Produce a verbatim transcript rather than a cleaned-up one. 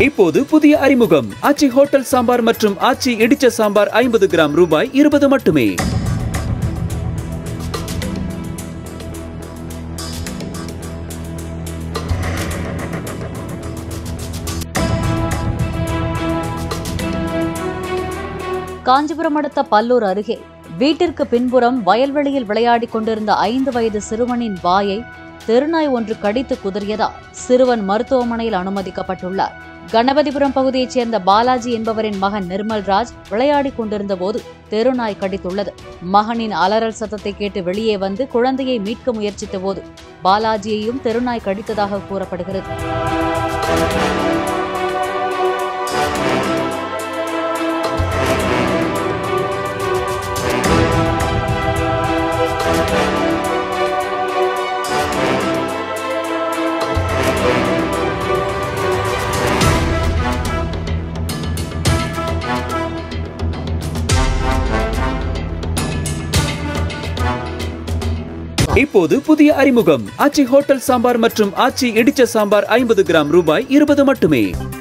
இப்போது புதிய அறிமுகம் ஆச்சி ஹோட்டல் சாம்பார் மற்றும் ஆச்சி இடிச்ச சாம்பார் ஐம்பது கிராம் ரூபாய் இருபது மட்டுமே. காஞ்சிபுரம் அடுத்த பல்லூர் அருகே வீட்டிற்கு பின்புறம் வயல்வெளியில் விளையாடிக் கொண்டிருந்த ஐந்து வயது சிறுவனின் வாயை தெருநாய் ஒன்று கடித்து குதறியதால் சிறுவன் மருத்துவமனையில் அனுமதிக்கப்பட்டுள்ளார். கணபதிபுரம் பகுதியைச் சேர்ந்த பாலாஜி என்பவரின் மகன் நிர்மல்ராஜ் விளையாடிக் கொண்டிருந்த போது தெருநாய் கடித்துள்ளது. மகனின் அலறல் சத்தத்தை கேட்டு வெளியே வந்து குழந்தையை மீட்க முயற்சித்த போது பாலாஜியையும் தெருநாய் கடித்ததாக கூறப்படுகிறது. இப்போது புதிய அறிமுகம் ஆச்சி ஹோட்டல் சாம்பார் மற்றும் ஆச்சி இடிச்ச சாம்பார் ஐம்பது கிராம் ரூபாய் இருபது மட்டுமே.